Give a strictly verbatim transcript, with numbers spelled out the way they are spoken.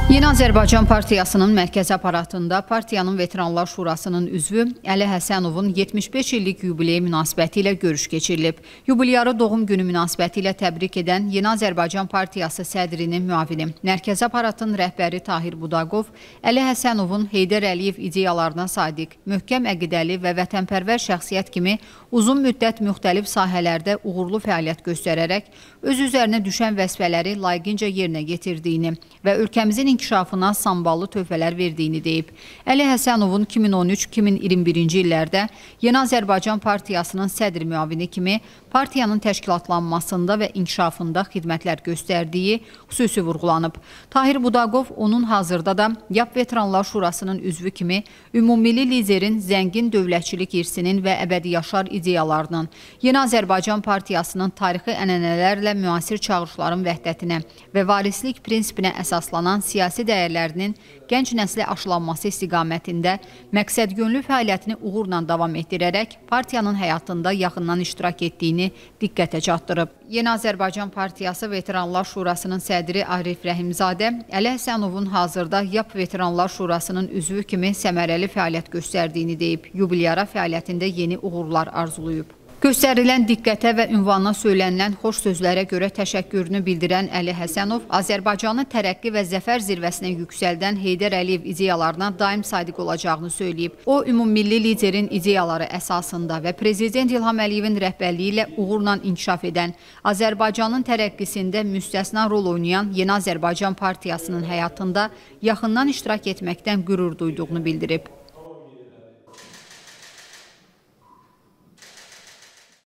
Yeni Azərbaycan Partiyasının mərkəzi aparatında Partiyanın Veteranlar Şurasının üzvü Əli Həsənovun yetmiş beş illik yubileyi münasibəti ilə görüş keçirilib. Yubileyarı doğum günü münasibəti ilə təbrik edən Yeni Azərbaycan Partiyası sədrinin müavini, mərkəzi aparatın rəhbəri Tahir Budaqov, Əli Həsənovun Heydər Əliyev ideyalarına sadiq, möhkəm əqidəli və vətənpərvər şəxsiyyət kimi uzun müddət müxtəlif sahələrdə uğurlu fəaliyyət göstərərək öz üzərinə düşən vəzifələri layiqincə yerinə yetirdiyini və ölkəmizin inkişafına samballı töhfələr verdiyini deyib. Əli Həsənovun iki min on üç iki min iyirmi birinci illərdə Yeni Azərbaycan Partiyasının sədr müavini kimi partiyanın təşkilatlanmasında və inkişafında xidmətlər göstərdiyi xüsusi vurğulanıb. Tahir Budaqov onun hazırda da Y A P Veteranlar Şurasının üzvü kimi ümummilli liderin zəngin dövlətçilik irsinin və əbədi yaşar ideyalarının, Yeni Azərbaycan Partiyasının tarixi ənənələrlə müasir çağırışların vəhdətinə və varislik prinsipinə əsaslanan siyasi dəyərlərinin gənc nəslə aşılanması istiqamətində məqsədyönlü fəaliyyətini uğurla davam etdirərək partiyanın həyatında yaxından iştirak etdiyini diqqətə çatdırıb. Yeni Azərbaycan Partiyası Veteranlar Şurasının sədri Arif Rəhimzadə, Əli Həsənovun hazırda Y A P Veteranlar Şurasının üzvü kimi səmərəli fəaliyyət göstərdiyini deyib, yubileyara fəaliyyətində yeni uğurlar arzulayıb. Göstərilən diqqətə və ünvanına söylənilən xoş sözlərə görə təşəkkürünü bildirən Əli Həsənov, Azərbaycanı tərəqqi və zəfər zirvəsinə yüksəldən Heydər Əliyev ideyalarına daim sadiq olacağını söyləyib. O, ümummilli liderin ideyaları əsasında və Prezident İlham Əliyevin rəhbərliyi ilə uğurla inkişaf edən, Azərbaycanın tərəqqisində müstəsna rol oynayan Yeni Azərbaycan Partiyasının həyatında yaxından iştirak etməkdən qürur duyduğunu bildirib.